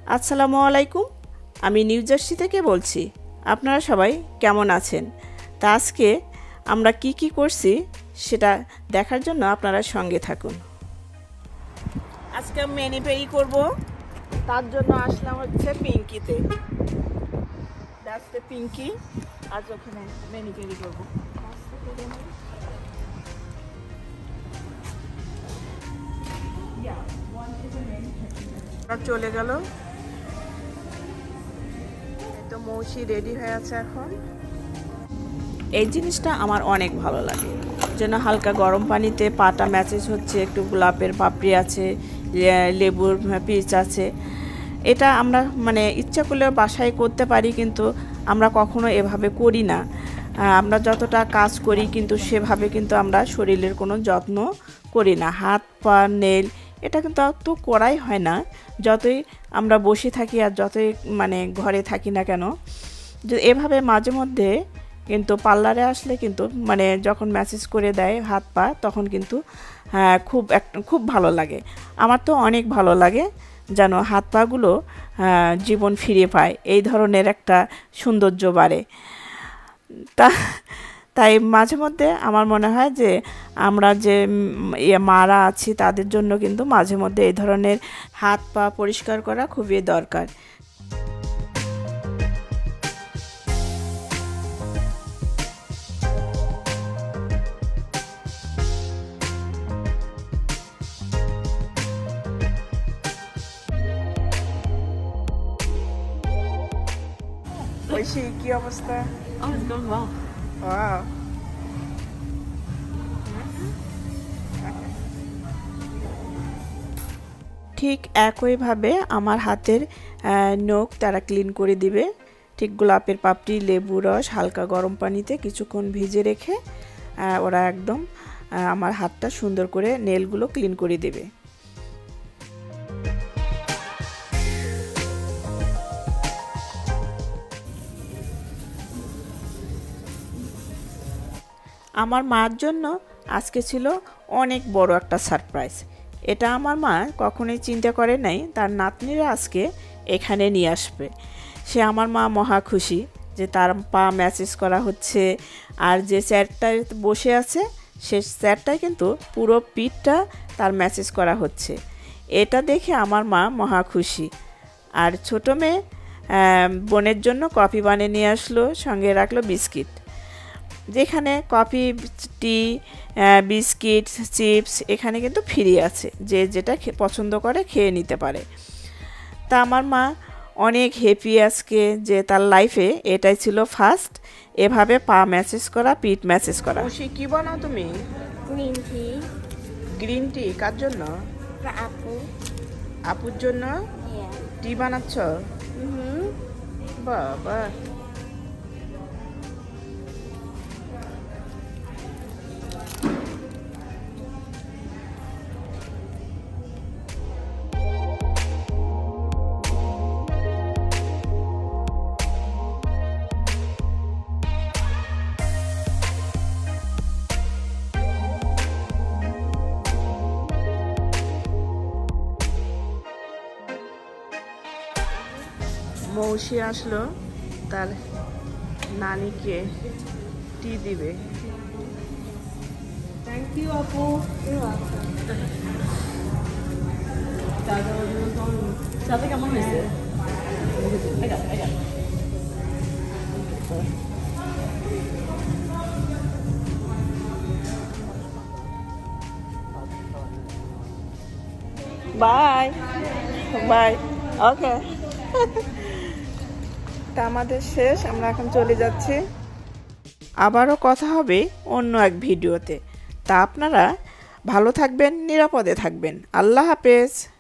আসসালামু আলাইকুম। আমি নিউ জার্সি থেকে বলছি। আপনারা সবাই কেমন আছেন? তা আজকে আমরা কি করছি সেটা দেখার জন্য আপনারা সঙ্গে থাকুন। আজকে মেনি পেরি করব, তার জন্য আসলাম হচ্ছে পিঙ্কিতে। আজকে পিঙ্কি আজ ওখানে মেনি পেরি করবো। চলে গেল, তো মৌসি রেডি হয়ে আছে এখন। এই জিনিসটা আমার অনেক ভালো লাগে, যেন হালকা গরম পানিতে পাটা ম্যাচেজ হচ্ছে, একটু গোলাপের পাপড়ি আছে, লেবুর পিচ আছে। এটা আমরা মানে ইচ্ছা করলেও বাসায় করতে পারি, কিন্তু আমরা কখনো এভাবে করি না। আমরা যতটা কাজ করি কিন্তু সেভাবে কিন্তু আমরা শরীরের কোনো যত্ন করি না। হাত পা নেল এটা কিন্তু তো করাই হয় না, যতই আমরা বসে থাকি আর যতই মানে ঘরে থাকি না কেন। যে এভাবে মাঝে মধ্যে কিন্তু পার্লারে আসলে কিন্তু মানে যখন ম্যাসেজ করে দেয় হাত পা, তখন কিন্তু খুব ভালো লাগে। আমার তো অনেক ভালো লাগে, যেন হাত পাগুলো জীবন ফিরে পায়, এই ধরনের একটা সৌন্দর্য বাড়ে। তাই মাঝে মধ্যে আমার মনে হয় যে আমরা যে মারা আছি তাদের জন্য কিন্তু মাঝে মধ্যে এই ধরনের হাত পা পরিষ্কার করা খুবই দরকার। ঐশী, কি অবস্থা? Oh, it's going well. Wow. ঠিক একইভাবে আমার হাতের নখ তারা ক্লিন করে দিবে। ঠিক গোলাপের পাপড়ি, লেবু রস হালকা গরম পানিতে কিছুক্ষণ ভিজে রেখে ওরা একদম আমার হাতটা সুন্দর করে নেলগুলো ক্লিন করে দেবে। আমার মার জন্য আজকে ছিল অনেক বড় একটা সারপ্রাইজ। এটা আমার মা কখনোই চিন্তা করে নাই তার নাতনিরা আজকে এখানে নিয়ে আসবে। সে আমার মা মহা খুশি যে তার পা ম্যাসেজ করা হচ্ছে, আর যে চেয়ারটায় বসে আছে সে চেয়ারটায় কিন্তু পুরো পিঠটা তার ম্যাসেজ করা হচ্ছে। এটা দেখে আমার মা মহা খুশি। আর ছোটো মেয়ে বোনের জন্য কফি বানিয়ে নিয়ে আসলো, সঙ্গে রাখলো বিস্কিট। যেখানে কফি, টি, বিস্কিট, চিপস এখানে কিন্তু ফ্রি আছে, যে যেটা পছন্দ করে খেয়ে নিতে পারে। তা আমার মা অনেক হ্যাপি আজকে যে তার লাইফে এটাই ছিল ফার্স্ট এভাবে পা ম্যাসেজ করা, পিঠ ম্যাসেজ করা। খুশি, কি বানাও তুমি? Green tea. গ্রিন টি কার জন্য? For apple. আপুর জন্য Yeah. টি বানাচ্ছ? বাবা, মৌসি আসলো, তার নানিকে টি দিবে। Thank you, Apple. You're welcome. Sabi ka mo, mister? I got it. Bye bye, okay. তা আমাদের শেষ, আমরা এখন চলে যাচ্ছি। আবারও কথা হবে অন্য এক ভিডিওতে। তা আপনারা ভালো থাকবেন, নিরাপদে থাকবেন। আল্লাহ হাফেজ।